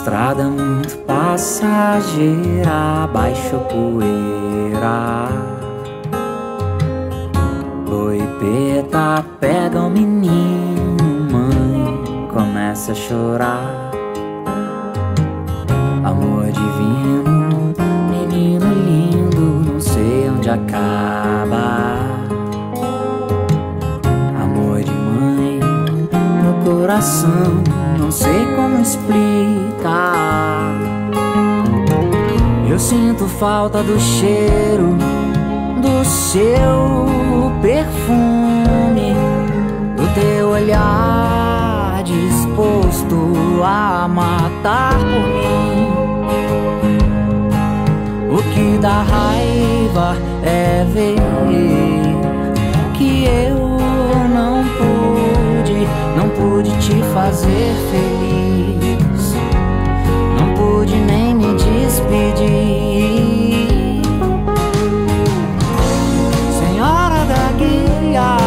estrada muito passageira, baixo poeira. Boi preta pega o menino, mãe começa a chorar. Amor divino, menino lindo, não sei onde acaba. Amor de mãe no coração, não sei como explicar. Eu sinto falta do cheiro do seu perfume, do teu olhar disposto a matar por mim. O que dá raiva é ver que eu não pude te fazer feliz, não pude nem me despedir. Senhora da guia,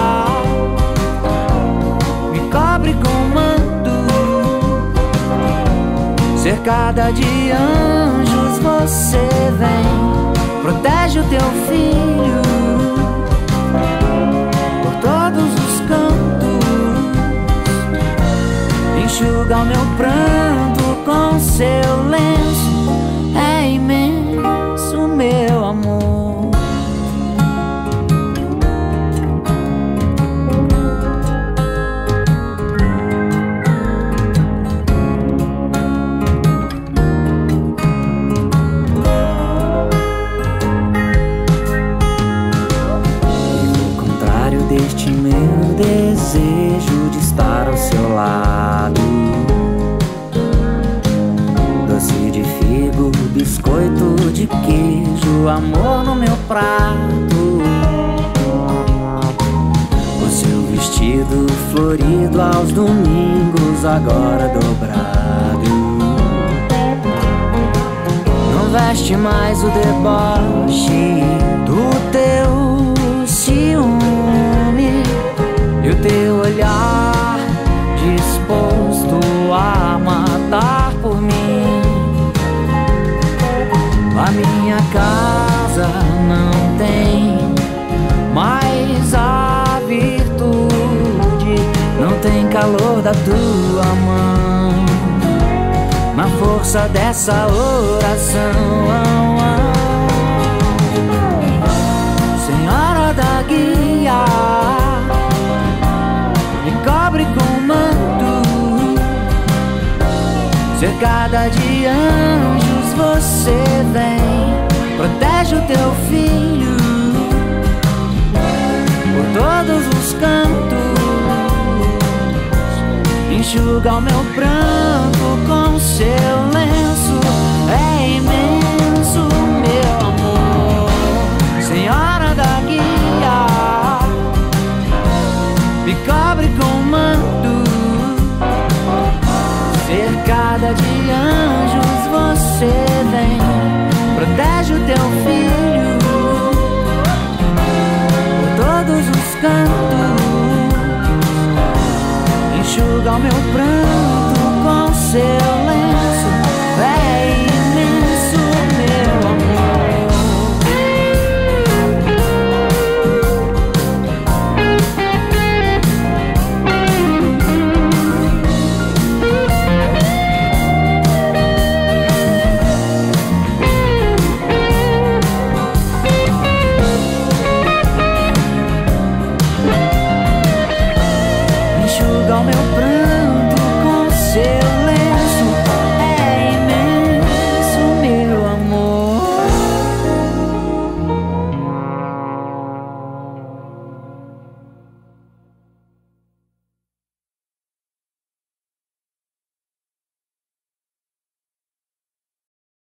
me cobre com manto, cercada de anjos você vem, protege o teu filho por todos os cantos, enxuga o meu pranto com seu lenço, é imenso meu amor. Deste meu desejo de estar ao seu lado, doce de figo, biscoito de queijo, amor no meu prato. O seu vestido florido aos domingos, agora dobrado, não veste mais o deboche do teu ciúme e o teu olhar disposto a matar por mim. A minha casa não tem mais a virtude, não tem calor da tua mão, na força dessa oração. Senhora da guia, me cobre com manto, cercada de anjos você vem, protege o teu filho por todos os cantos, enxuga o meu pranto com seu lenço, é imenso meu amor. Senhora da guia, me cobre com manto, cercada de anjos você vem, protege o teu filho por todos os cantos, enxuga o meu pranto com seu lenço,